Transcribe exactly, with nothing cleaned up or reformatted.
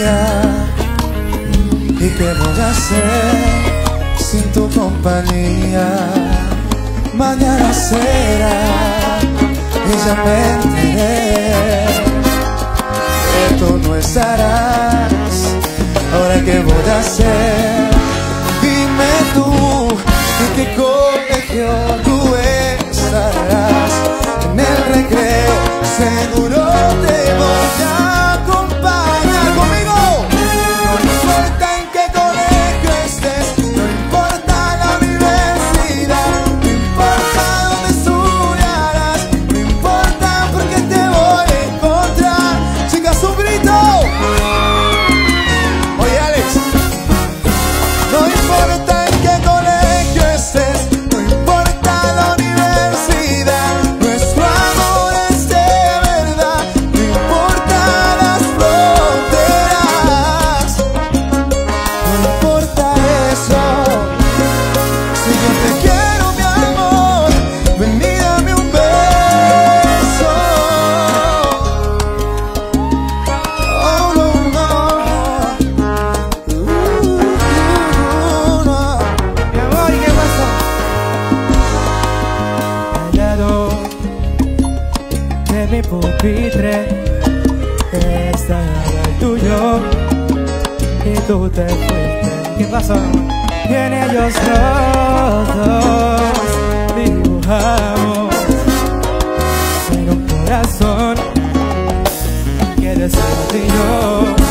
día. ¿Y qué voy a hacer sin tu compañía? Mañana será y ya me enteré que tú no estarás. Ahora qué voy a hacer, dime tú, en qué colegio tú estarás. En el recreo seguro te voy a acompañar conmigo. No importa en qué colegio estés, no importa la universidad, no importa dónde estudiarás, no importa porque te voy a encontrar. Chicas, un grito. Oye, Alex, no importa en qué colegio estés, no importa la universidad, nuestro amor es de verdad, no importa las fronteras, no importa eso. Si yo te quiero, mi amor, ven y dame un beso. Oh, no, no. Uh, no. Mi amor, ¿y qué pasó? Al lado de mi pupitre estaba el tuyo y tú te fuiste. ¿Qué pasó? Y en ellos los dos dibujamos en un corazón que deseo y yo.